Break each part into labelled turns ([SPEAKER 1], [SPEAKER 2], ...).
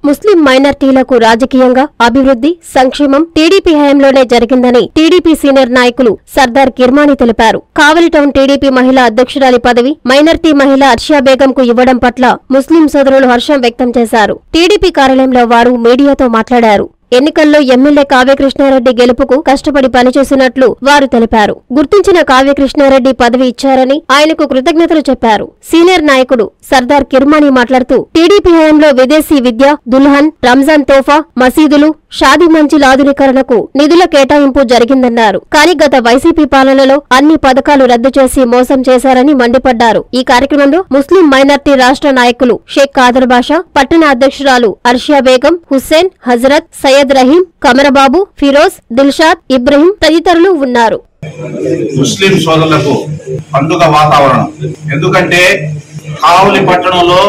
[SPEAKER 1] ముస్లిం మైనార్టీలకు రాజకీయంగా అభివృద్ధి సంక్షేమం టీడీపీ హయాంలోనే జరిగిందని టీడీపీ సీనియర్ నాయకులు సర్దార్ కిర్మానీ తెలిపారు. కావలి టౌన్ టీడీపీ మహిళా అధ్యక్షురాలి పదవి మైనార్టీ మహిళ అర్షియా బేగంకు ఇవ్వడం పట్ల ముస్లిం సోదరులు హర్షం వ్యక్తం చేశారు. టీడీపీ కార్యాలయంలో వారు మీడియాతో మాట్లాడారు. ఎన్నికల్లో ఎమ్మెల్యే కావ్యకృష్ణారెడ్డి గెలుపుకు కష్టపడి పనిచేసినట్లు వారు తెలిపారు. గుర్తించిన కావ్యకృష్ణారెడ్డి పదవి ఇచ్చారని ఆయనకు కృతజ్ఞతలు చెప్పారు. సీనియర్ నాయకుడు సర్దార్ కిర్మానీ మాట్లాడుతూ టీడీపీ హయాంలో విదేశీ విద్య, దుల్హన్, రంజాన్ తోఫా, మసీదులు, షాదీ మంజిల్ ఆధునీకరణకు నిధుల కేటాయింపు జరిగిందన్నారు. కానీ గత వైసీపీ పాలనలో అన్ని పథకాలు రద్దు చేసి మోసం చేశారని మండిపడ్డారు. ఈ కార్యక్రమంలో ముస్లిం మైనార్టీ రాష్ట్ర నాయకులు షేక్ కాదర్ బాషా, పట్టణ అధ్యక్షురాలు అర్షియా బేగం, హుస్సేన్, హజరత్, సయ్యద్ రహీం, కమరబాబు, ఫిరోజ్, దిల్షాద్, ఇబ్రహీం తదితరులు ఉన్నారు.
[SPEAKER 2] ముస్లిం సోదరులకు పండుగ వాతావరణం. ఎందుకంటే కావలి పట్టణంలో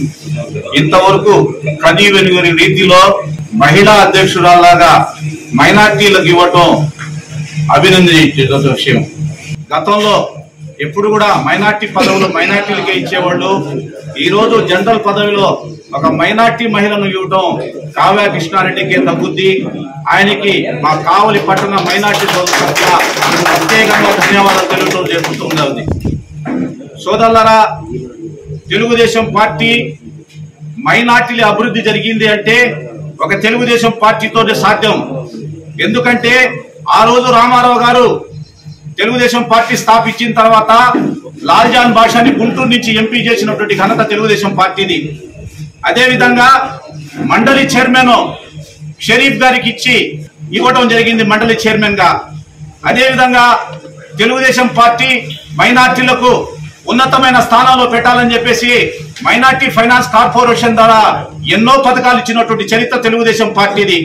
[SPEAKER 2] ఇంతవరకు కనీ వెలుగుని రీతిలో మహిళా అధ్యక్షురాలాగా మైనార్టీలకు ఇవ్వటం అభినందించే విషయం. గతంలో ఎప్పుడు కూడా మైనార్టీ పదవులు మైనార్టీలకే ఇచ్చేవాళ్ళు. ఈ రోజు జనరల్ పదవిలో ఒక మైనార్టీ మహిళను ఇవ్వటం కావ్య కృష్ణారెడ్డికి తగ్గుద్ది. ఆయనకి మా కావలి పట్టణ మైనార్టీ సోదరుల ప్రత్యేకంగా ధన్యవాదాలు తెలియటం జరుగుతుంది. సోదరులారా, తెలుగుదేశం పార్టీ మైనార్టీల అభివృద్ధి జరిగింది అంటే ఒక తెలుగుదేశం పార్టీతోనే సాధ్యం. ఎందుకంటే ఆ రోజు రామారావు గారు తెలుగుదేశం పార్టీ స్థాపించిన తర్వాత లాల్జాన్ బాషాని గుంటూరు నుంచి ఎంపీ చేసినటువంటి ఘనత తెలుగుదేశం పార్టీది. అదేవిధంగా మండలి చైర్మన్ షరీఫ్ గారికి ఇవ్వడం జరిగింది మండలి చైర్మన్ గా. అదేవిధంగా తెలుగుదేశం పార్టీ మైనార్టీలకు ఉన్నతమైన స్థానాల్లో పెట్టాలని చెప్పేసి మైనార్టీ ఫైనాన్స్ కార్పొరేషన్ ద్వారా ఎన్నో పథకాలు ఇచ్చినటువంటి చరిత్ర తెలుగుదేశం పార్టీది.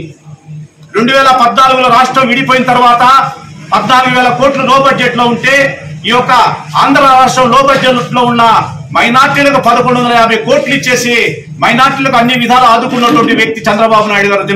[SPEAKER 2] 2014లో రాష్ట్రం విడిపోయిన తర్వాత 14,000 కోట్లు లో బడ్జెట్ లో ఉంటే ఈ యొక్క ఆంధ్ర రాష్ట్రం లో బడ్జెట్ లో ఉన్న మైనార్టీలకు 1150 కోట్లు ఇచ్చేసి మైనార్టీలకు అన్ని విధాలు ఆదుకున్నటువంటి వ్యక్తి చంద్రబాబు నాయుడు గారు.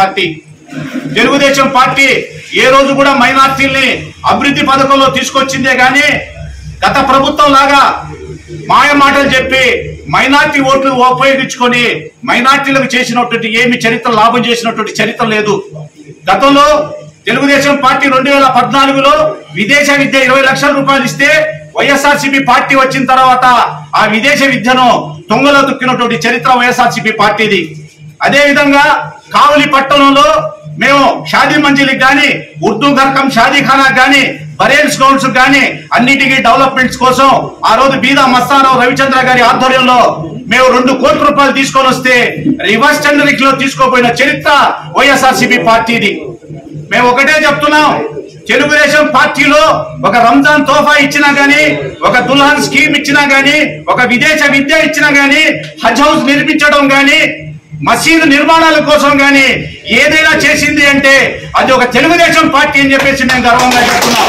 [SPEAKER 2] తెలుగుదేశం పార్టీ ఏ రోజు కూడా మైనార్టీల్ని అభివృద్ధి పథకంలో తీసుకొచ్చిందే గాని గత ప్రభుత్వం లాగా మాయ మాటలు చెప్పి మైనార్టీ ఓట్లు ఉపయోగించుకొని మైనార్టీలకు చేసినటువంటి ఏమి చరిత్ర లాభం చేసినటువంటి చరిత్ర లేదు. గతంలో తెలుగుదేశం పార్టీ 2014లో విదేశ విద్య 20 లక్షల రూపాయలు ఇస్తే వైఎస్ఆర్సీపీ పార్టీ వచ్చిన తర్వాత ఆ విదేశ విద్యను తొంగలో తొక్కినటువంటి చరిత్ర వైఎస్ఆర్సీపీ పార్టీది. అదే విధంగా కావలి పట్టణంలో మేము షాదీ మంజిల్కి గాని, ఉర్దూ ఘర్కం షాదీఖానా గాని, బరేల్ స్కౌట్స్ గాని అన్నిటికీ డెవలప్మెంట్స్ కోసం ఆ రోజు బీదా మస్తారావు రవిచంద్ర గారి ఆధ్వర్యంలో మేము 2 కోట్ల రూపాయలు తీసుకొని వస్తే రివర్స్ టెండరింగ్ లో తీసుకోపోయిన చరిత్ర వైఎస్ఆర్సీపీ పార్టీది. మేము ఒకటే చెప్తున్నాం, తెలుగుదేశం పార్టీలో ఒక రంజాన్ తోఫా ఇచ్చినా గానీ, ఒక దుల్హన్ స్కీమ్ ఇచ్చినా గానీ, ఒక విదేశ విద్య ఇచ్చినా గానీ, హజ్ హౌస్ నిర్మించడం గానీ, మసీదు నిర్మాణాల కోసం గానీ ఏదైనా చేసింది అంటే అది ఒక తెలుగుదేశం పార్టీ అని చెప్పేసి మేము గర్వంగా చెప్తున్నాం.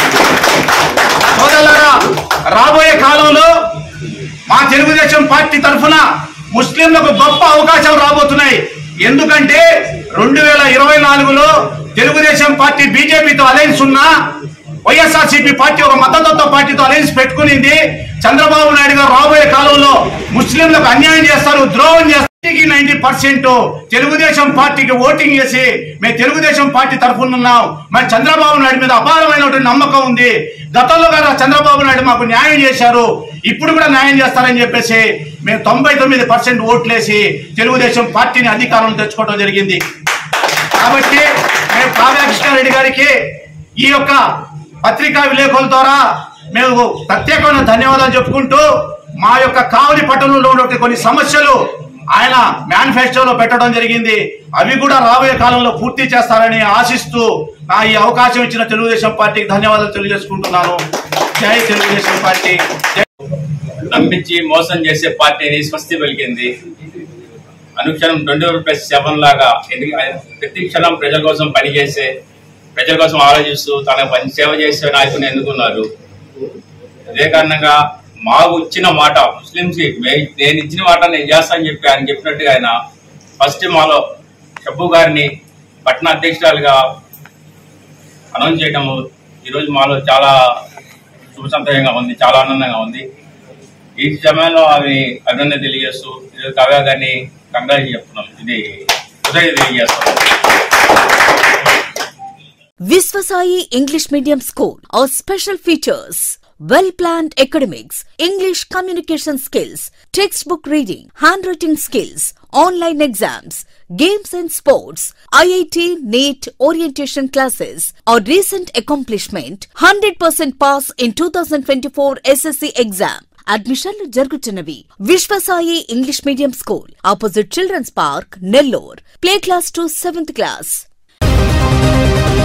[SPEAKER 2] సోదరులారా, రాబోయే కాలంలో మా తెలుగుదేశం పార్టీ తరఫున ముస్లింలకు గొప్ప అవకాశాలు రాబోతున్నాయి. ఎందుకంటే 2024లో తెలుగుదేశం పార్టీ బీజేపీతో అలయన్స్ ఉన్నా వైఎస్ఆర్సీపీ పార్టీ ఒక మతతత్వ పార్టీతో అలయన్స్ పెట్టుకునింది. చంద్రబాబు నాయుడు గారు రాబోయే కాలంలో ముస్లింలకు అన్యాయం చేస్తారు, ద్రోహం చేస్తారు. 90% తెలుగుదేశం పార్టీకి ఓటింగ్ చేసి మేము తెలుగుదేశం పార్టీ తరఫున ఉన్నాం. మరి చంద్రబాబు నాయుడు మీద అపారమైనటువంటి నమ్మకం ఉంది. గతంలో గారు చంద్రబాబు నాయుడు మాకు న్యాయం చేశారు, ఇప్పుడు కూడా న్యాయం చేస్తారని చెప్పేసి మేము 99% ఓట్లేసి తెలుగుదేశం పార్టీని అధికారంలో తెచ్చుకోవడం జరిగింది. కాబట్టి మేము కావ్య కృష్ణారెడ్డి గారికి ఈ యొక్క పత్రికా విలేకరుల ద్వారా మేము ప్రత్యేకమైన ధన్యవాదాలు చెప్పుకుంటూ మా యొక్క కావలి పట్టణంలో ఉన్నటువంటి కొన్ని సమస్యలు ఆయన మేనిఫెస్టోలో పెట్టడం జరిగింది. అవి కూడా రాబోయే కాలంలో పూర్తి చేస్తారని ఆశిస్తూ నా ఈ అవకాశం ఇచ్చిన తెలుగుదేశం పార్టీకి ధన్యవాదాలు తెలియజేసుకుంటున్నాను. జై తెలుగుదేశం పార్టీ.
[SPEAKER 3] నమ్మించి మోసం చేసే పార్టీని స్వస్తి పలికింది. అనుక్షణం 20+7 లాగా ప్రతి క్షణం ప్రజల కోసం పనిచేసే, ప్రజల కోసం ఆలోచిస్తూ తన సేవ చేసే నాయకుని ఎన్నుకున్నారు. అదే కారణంగా మాకు ఇచ్చిన మాట ముస్లింస్ నేను ఇచ్చిన మాట నేను చేస్తానని చెప్పి ఆయన చెప్పినట్టుగా ఆయన ఫస్ట్ మాలో షబ్బు గారిని పట్టణ అధ్యక్షురాలుగా అనౌన్స్ చేయడం ఈరోజు మాలో చాలా శుభసంతోషంగా ఉంది, చాలా ఆనందంగా ఉంది. ఈ సమయంలో అవి అభినందన తెలియజేస్తూ ఈరోజు కావ్య గారిని కంగ్రాచులేట్ చెప్తున్నాం. ఇది తెలియజేస్తాం.
[SPEAKER 4] Viswasai English Medium School. Our special features: well-planned academics, English communication skills, textbook reading, handwriting skills, online exams, games and sports, IIT, NEET orientation classes. Our recent accomplishment: 100% pass in 2024 SSC exam. అడ్మిషన్లు జరుగుతున్నవి. Viswasai English medium school, opposite children's park, Nellore. Play class to 7th class.